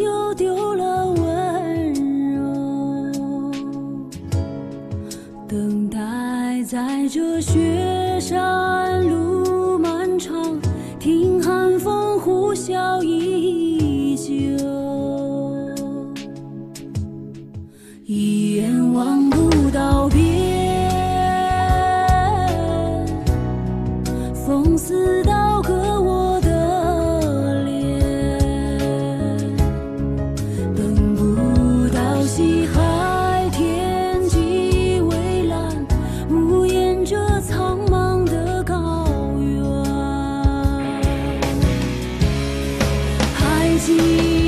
就丢了温柔，等待在这雪山路漫长，听寒风呼啸依旧，一眼望不到边，风似刀割我的脸，等不到西海天际蔚蓝，无言这苍茫的高原，还记